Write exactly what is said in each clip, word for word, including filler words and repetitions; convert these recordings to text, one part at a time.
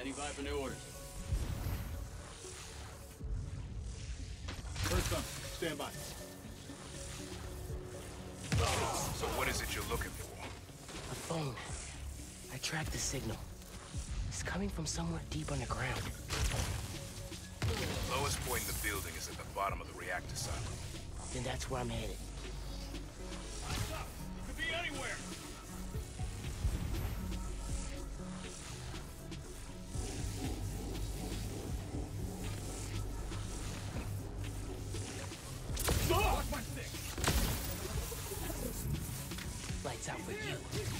Standing by for new orders. First come, stand by. So what is it you're looking for? A phone. I tracked the signal. It's coming from somewhere deep underground. The lowest point in the building is at the bottom of the reactor silo. Then that's where I'm headed. Lights up! It could be anywhere! Watch my stick! Lights out for you.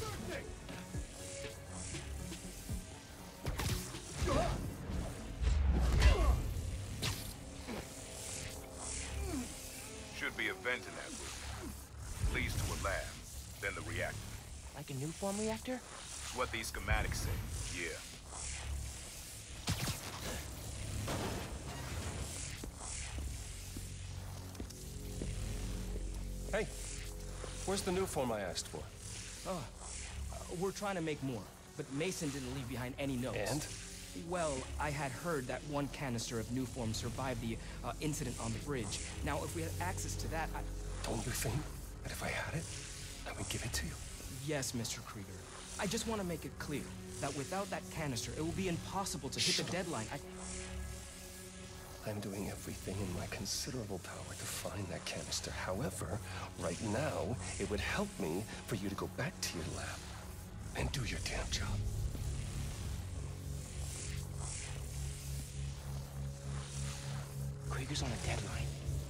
Should be a vent in that room. Leads to a lab, then the reactor. Like a new form reactor? It's what these schematics say, yeah. Hey, where's the new form I asked for? Oh, uh, we're trying to make more, but Mason didn't leave behind any notes. And? Well, I had heard that one canister of new form survived the uh, incident on the bridge. Now, if we had access to that, I... Don't you think that if I had it, I would give it to you? Yes, Mister Krieger. I just want to make it clear that without that canister, it will be impossible to hit Shut the up. deadline. I... I'm doing everything in my considerable power to find that canister. However, right now, it would help me for you to go back to your lab and do your damn job. Krieger's on a deadline.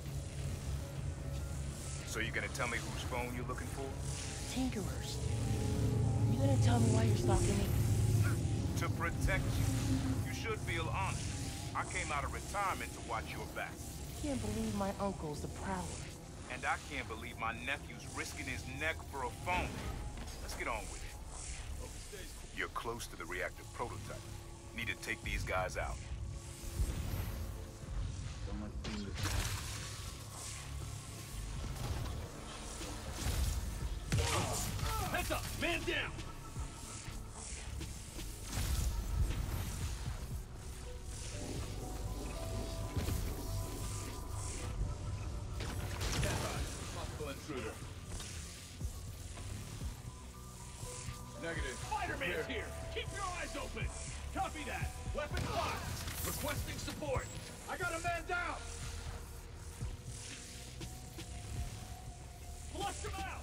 So you're gonna tell me whose phone you're looking for? Tinkerers. You gonna tell me why you're stalking me? To protect you. You should feel honored. I came out of retirement to watch your back. Can't believe my uncle's the prowler. And I can't believe my nephew's risking his neck for a phone. Let's get on with it. You're close to the reactor prototype. Need to take these guys out. Heads up! Man down! Stand by. Possible intruder. Negative. Spider-Man's here. Keep your eyes open! Copy that! Weapon locked! Requesting support! I got a man down! Flush him out!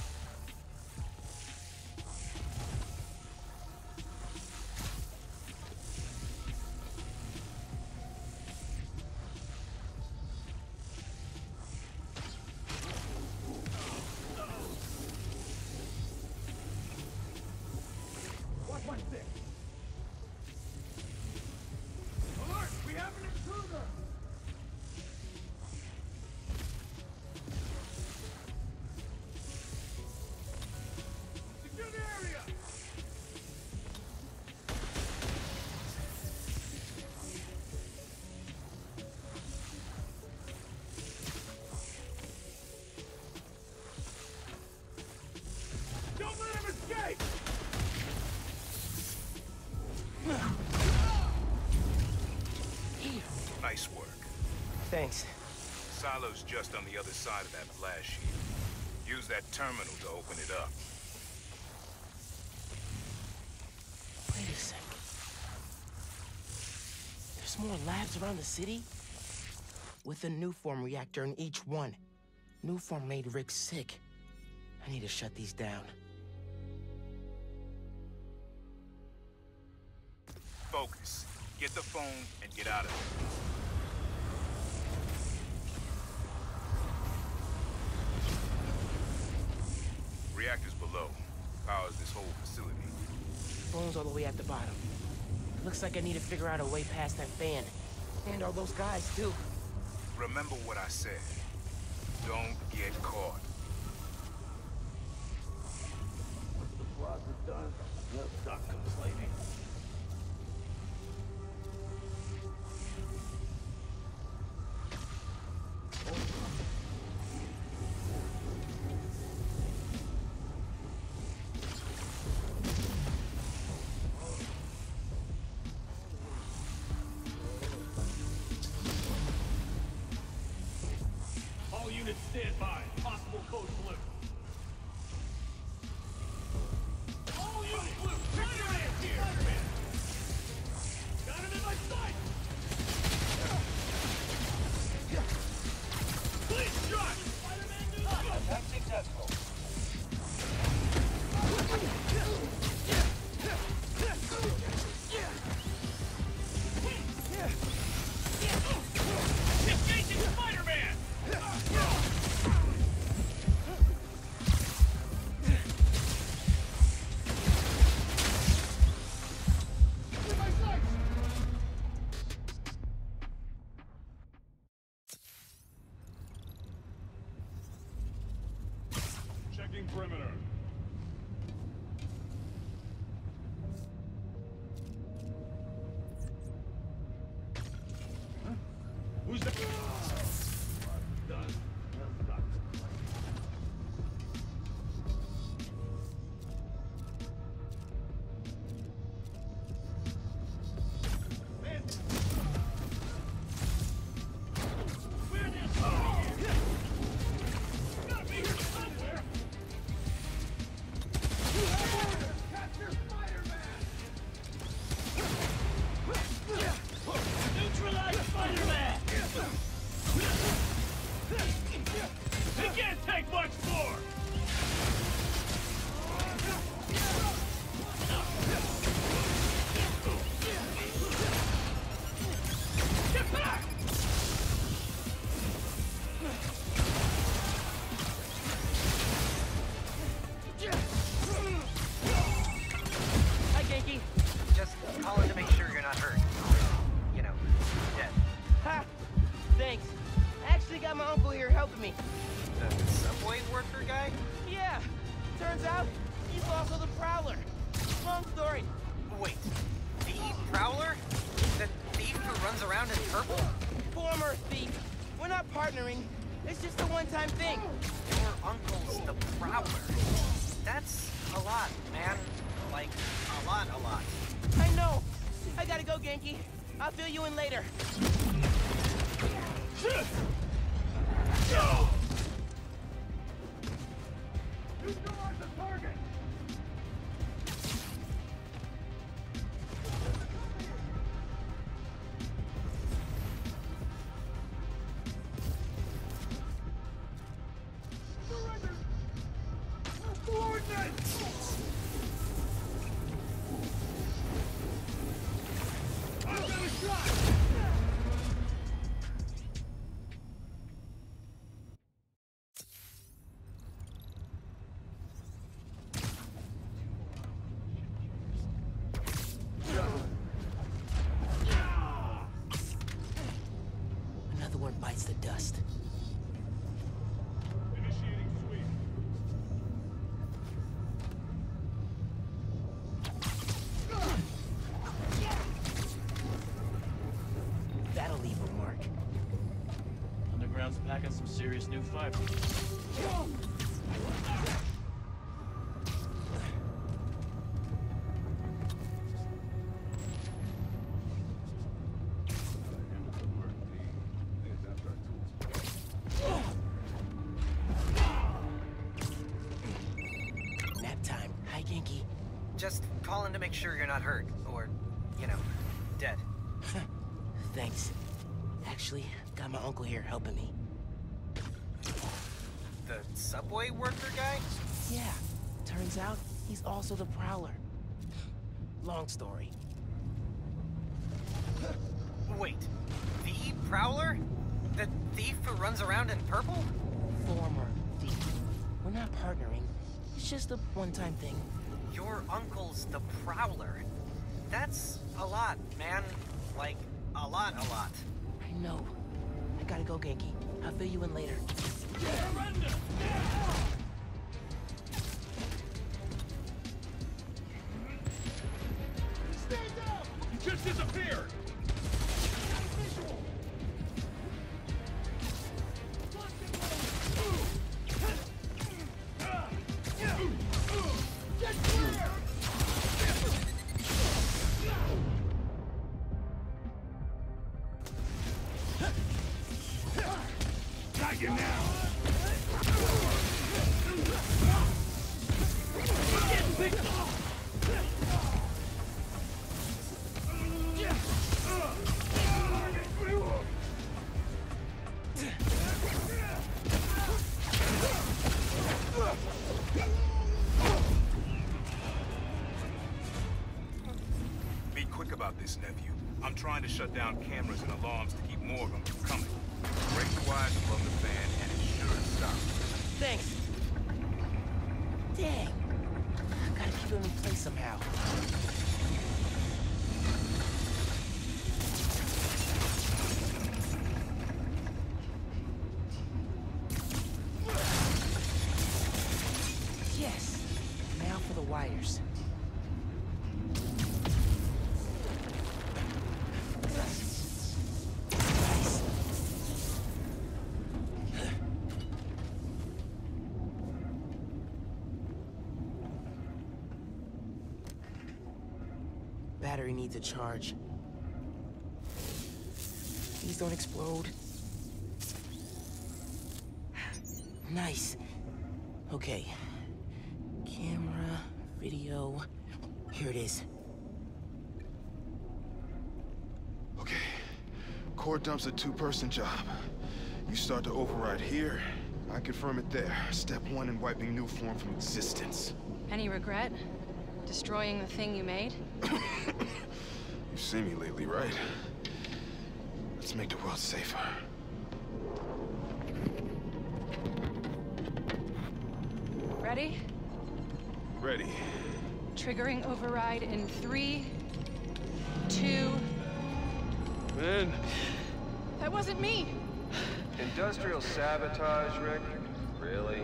Watch my stick! Alert! We have an intruder! Secure the area! Don't let him escape! Here. Nice work. Thanks. Silo's just on the other side of that blast sheet. Use that terminal to open it up. Wait a sec. There's more labs around the city? With a new form reactor in each one. New form made Rick sick. I need to shut these down. Focus. Get the phone and get out of there. Reactors below. Powers this whole facility. Phone's all the way at the bottom. Looks like I need to figure out a way past that fan. And all those guys, too. Remember what I said. Don't get caught. Once the plaza's done, they'll stop complaining. perimeter. Huh? Who's that? Done. Well done. Man. Where this? Oh, yeah. Gotta be here somewhere. Capture Spider-Man! Neutralize Spider-Man! He can't take much more! Get back! Hi, Genki. Just calling to make sure you're not hurt. You know, dead. Ha! Thanks. I actually got my uncle here helping me. The subway worker guy? Yeah. Turns out, he's also the Prowler. Long story. Wait, the Prowler? The thief who runs around in purple? Former thief. We're not partnering. It's just a one-time thing. Your uncle's the Prowler. That's a lot, man. Like, a lot, a lot. I know. I gotta go, Genki. I'll fill you in later. Go! Neutralize the target! Surrender! Coordinates! I've got a shot! Another one bites the dust. Initiating sweep. That'll leave a mark. Underground's packing some serious new fiber. Nap time. Hi, Genki. Just calling to make sure you're not hurt. Or, you know, dead. Thanks. Actually, got my uncle here helping me. The subway worker guy? Yeah. Turns out, he's also the Prowler. Long story. Wait, the Prowler? The thief who runs around in purple? Former thief. We're not partnering. It's just a one-time thing. Your uncle's the Prowler. That's a lot, man. Like, a lot, a lot. I know. I gotta go, Genki. I'll fill you in later. Surrender! Stand down! You just disappeared! Visual! Get clear! Got you now! Get picked off! Be quick about this, nephew. I'm trying to shut down cameras and alarms to keep more of them from coming. Break the wires above the fan and it should stop. Thanks. Dang. Gotta keep him in place somehow. battery needs a charge. Please don't explode. Nice. Okay. Camera, video. Here it is. Okay. Core dump's a two-person job. You start to override here, I confirm it there. Step one in wiping new form from existence. Any regret? Destroying the thing you made? You've seen me lately, right? Let's make the world safer. Ready? Ready. Triggering override in three, two... Man. That wasn't me! Industrial sabotage, Rick? Really?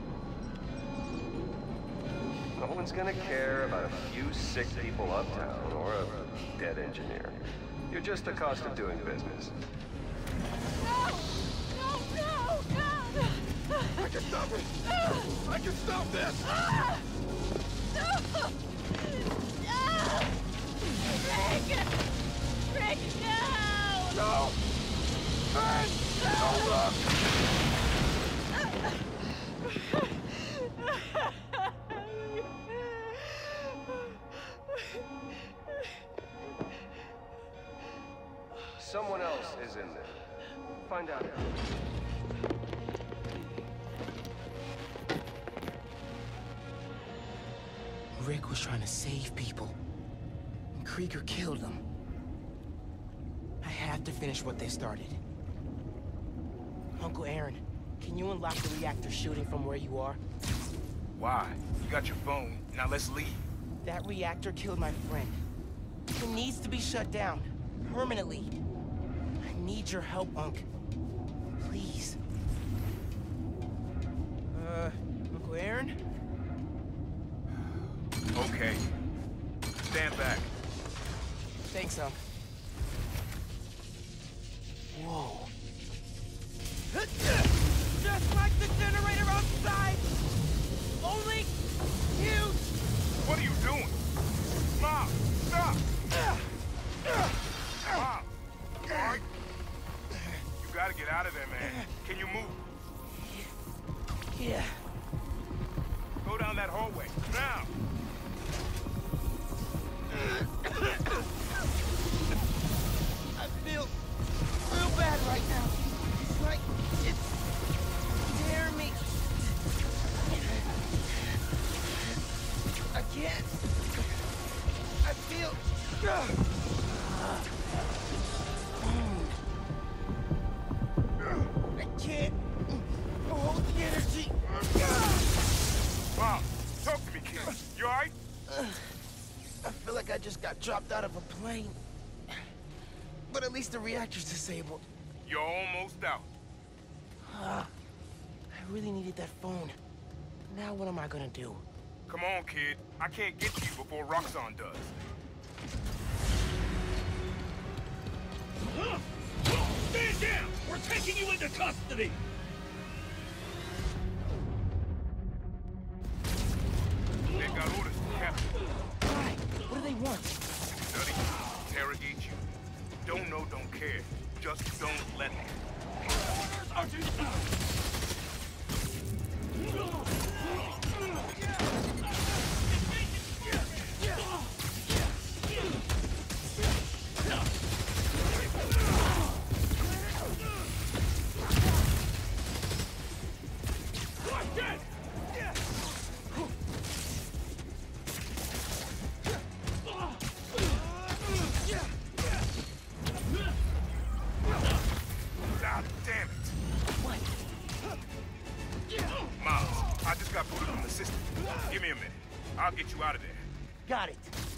No one's gonna care about a few sick people uptown or a dead engineer. You're just the cost of doing business. No! No, no, no! I can stop it! I can stop this! Ah! No! No! Rick! Rick, no! No! Man! No, look! Someone else is in there. Find out. Rick was trying to save people. And Krieger killed them. I have to finish what they started. Uncle Aaron, can you unlock the reactor shooting from where you are? Why? You got your phone. Now let's leave. That reactor killed my friend. It needs to be shut down. Permanently. I need your help, Unc. Please. Uh, Uncle Aaron? Okay. Stand back. Thanks, Unc. Whoa. Just like the generator outside! Only huge! What are you doing? Mom, stop! Mom, you all right? You gotta get out of there, man. Can you move? Yeah. Go down that hallway, now! I feel real bad right now. It's like it's tearing me. I can't. I feel. I can't hold the energy. Mom, talk to me, kid. You all right? I feel like I just got dropped out of a plane. But at least the reactor's disabled. You're almost out. Uh, I really needed that phone. Now what am I gonna do? Come on, kid. I can't get to you before Roxxon does. Stand down! We're taking you into custody! They've got orders from Captain. Why? What do they want? Study, interrogate you. Don't know, don't care. Just don't let them. God damn it. What? Miles, I just got booted from the system. Give me a minute. I'll get you out of there. Got it.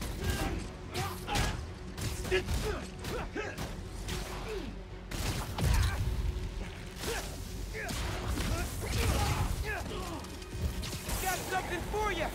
Got something for you.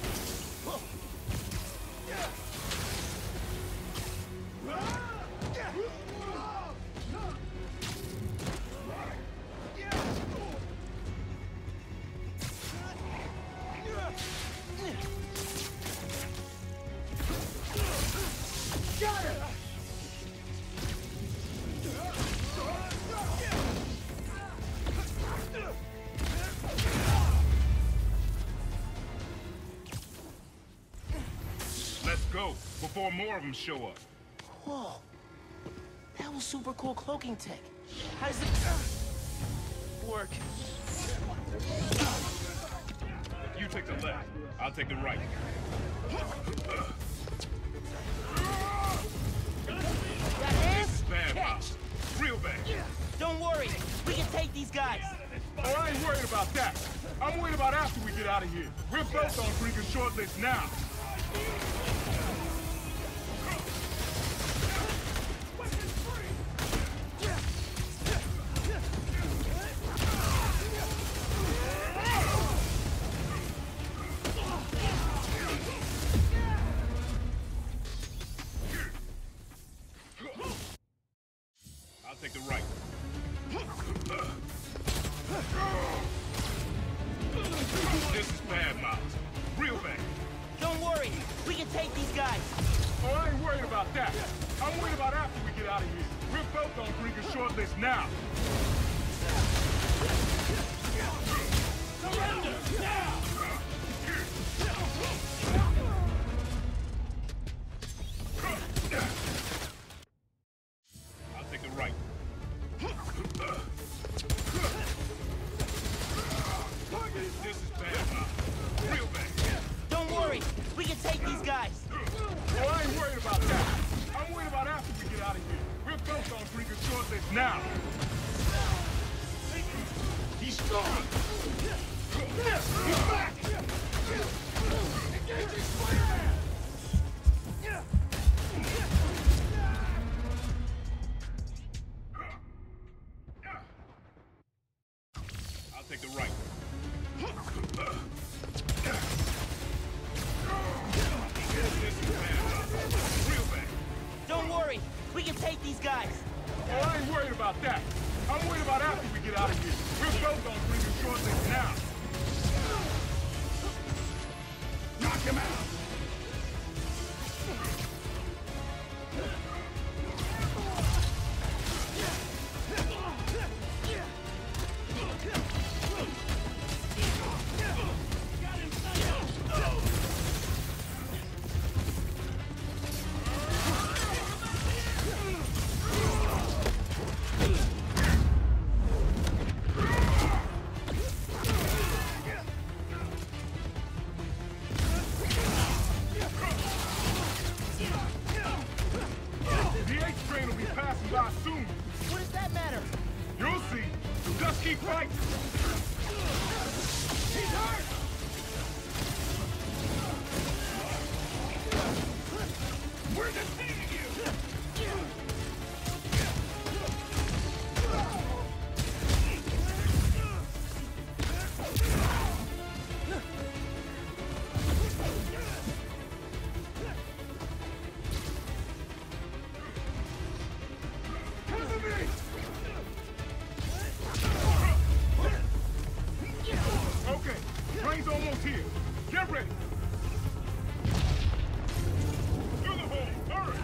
Got her! Let's go, before more of them show up. Whoa. That was super cool cloaking tech. How does it work? You take the left, I'll take the right. Got hands? This is bad, Catch. Miles. Real bad. Don't worry. We can take these guys. Oh, I ain't worried about that. I'm worried about after we get out of here. We're both on freaking short list now. I'll take the right. This is bad, Miles. Real bad. Don't worry. We can take these guys. Oh, I ain't worried about that. I'm worried about after we get out of here. We're both on freaking short list now. Surrender! Now! I'll take the right. This is bad, Miles. Real bad. Don't worry. We can take these guys. Oh, I ain't worried about that. I'm worried about after we get out of here. We're both on freaking short list now. He's gone! He's back! Engaging Spider-Man! I'll take the right. This is bad, Miles. Real bad. Don't worry. We can take these guys. Oh, I ain't worried about that. I'm worried about after we get out of here. We're both on freaking short list now. Knock him out! The H train will be passing by soon. What does that matter? You'll see. Just keep fighting. He's hurt! We're defeating you! Cover me! Okay, train's almost here. Get ready. Through the hole, hurry!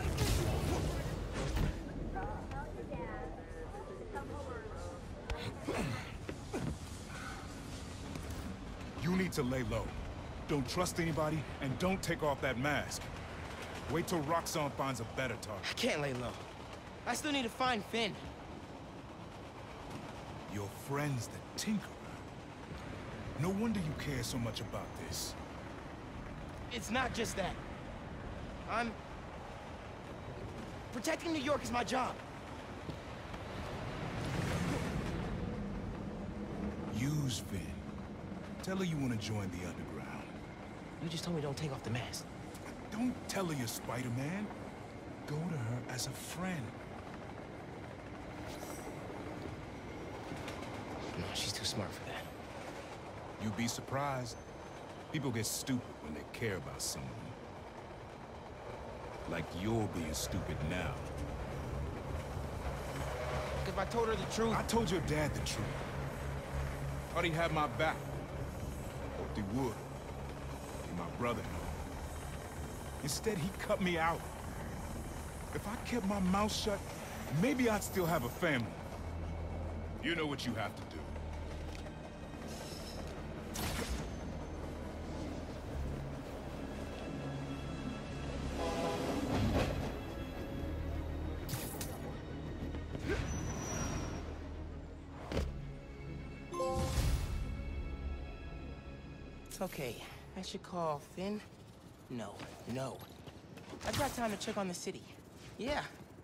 You need to lay low. Don't trust anybody, and don't take off that mask. Wait till Roxxon finds a better target. I can't lay low. I still need to find Finn. Your friend's the Tinkerer. No wonder you care so much about this. It's not just that. I'm... Protecting New York is my job. Use Finn. Tell her you want to join the underground. You just told me don't take off the mask. Don't tell her you're Spider-Man. Go to her as a friend. No, she's too smart for that. You'd be surprised. People get stupid when they care about someone. Like you're being stupid now. If I told her the truth... I told your dad the truth. Thought he had my back. Hoped he would. Be my brother. Instead, he cut me out. if I kept my mouth shut, maybe I'd still have a family. You know what you have to do. Okay, I should call Finn. No, no. I've got time to check on the city. Yeah.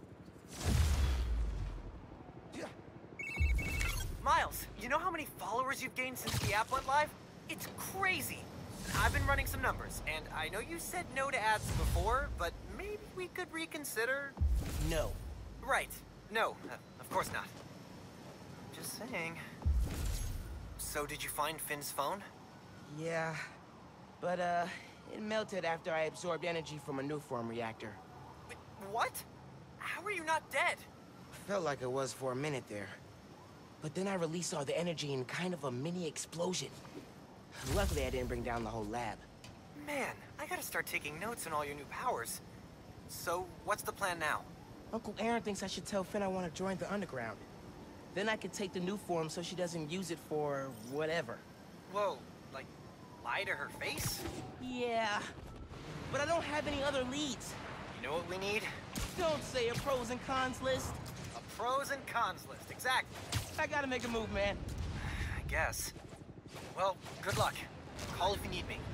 Miles, you know how many followers you've gained since the app went live? It's crazy. I've been running some numbers, and I know you said no to ads before, but maybe we could reconsider? No. Right. No, uh, of course not. Just saying. So did you find Finn's phone? Yeah, but uh, it melted after I absorbed energy from a new form reactor. Wait, what? How are you not dead? Felt like it was for a minute there. But then I released all the energy in kind of a mini explosion. Luckily, I didn't bring down the whole lab. Man, I gotta start taking notes on all your new powers. So, what's the plan now? Uncle Aaron thinks I should tell Finn I want to join the underground. Then I could take the new form so she doesn't use it for whatever. Whoa, like, lie to her face? Yeah, but I don't have any other leads. You know what we need? Don't say a pros and cons list. A pros and cons list, exactly. I gotta make a move, man. I guess. Well, good luck. Call if you need me.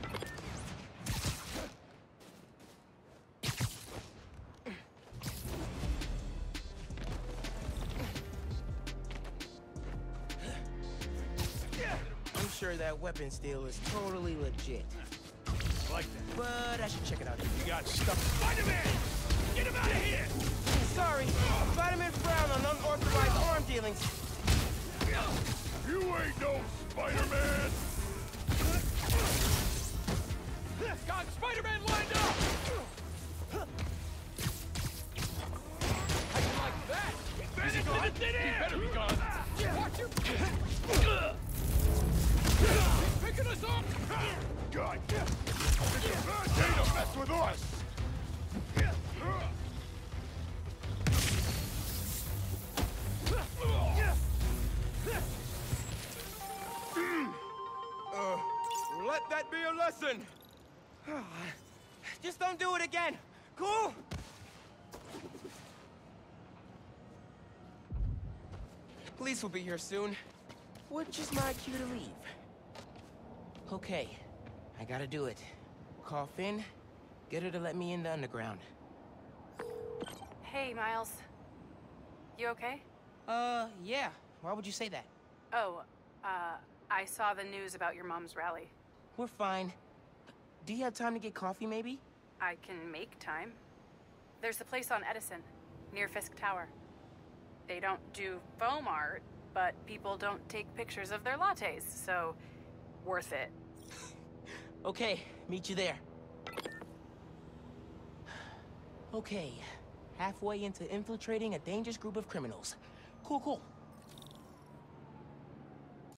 I'm sure that weapon steal is totally legit. Like that. But I should check it out. You got stuff. Spider-Man! Get him out of here! Sorry, Spider-Man frowned on unauthorized arm dealings. You ain't no Spider-Man! Got Spider-Man lined up! How you like that? Is he gone? He better be gone. Watch your... He's picking us up! God! It's a bad day to mess with us! Uh, let that be a lesson! Just don't do it again! Cool? Police will be here soon. Which is my cue to leave. Okay, I gotta do it. Call Finn, get her to let me in the underground. Hey, Miles. You okay? Uh, yeah. Why would you say that? Oh, uh, I saw the news about your mom's rally. We're fine. Do you have time to get coffee, maybe? I can make time. There's a place on Edison, near Fisk Tower. They don't do foam art, but people don't take pictures of their lattes, so worth it. Okay, meet you there. Okay, halfway into infiltrating a dangerous group of criminals. Cool, cool.